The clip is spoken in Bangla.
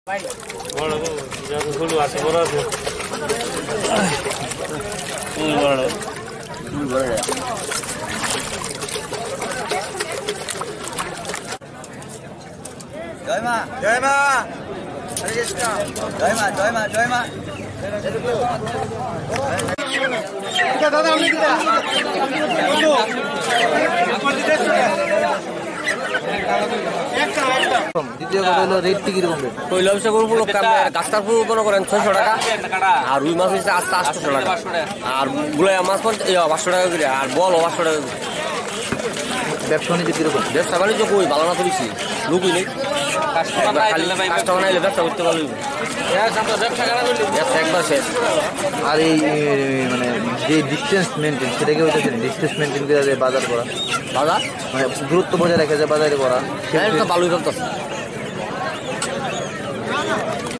জয় মা জয় মা জয় মা জয় মা জয় মা দ্বিতীয় কথা হলো রেট কি কিরকম রেট? পয়লা বৈশাখ গাছটার পুরো মনে করেন 600 টাকা, আর রুই মাছ হচ্ছে 800 টাকা, আর গুলাই মাছ 500 টাকা করে, আর বল 500 টাকা করে। ব্যবসা বাণিজ্য কিরকম? ব্যবসা বাণিজ্য কই ভালো না তো বেশি লোকই নেই, কাস্টমার নাইলে ব্যবসা করতে পারবি একবার শেষ। আর এই মানে যে ডিস্টেন্স মেনটেন সেটাকে হইতেছে ডিস্টেন্স মেনটেন করে বাজার করা, বাজার মানে দূরত্ব বজায় রেখে যে বাজারে করা ভালোই চলতেছে।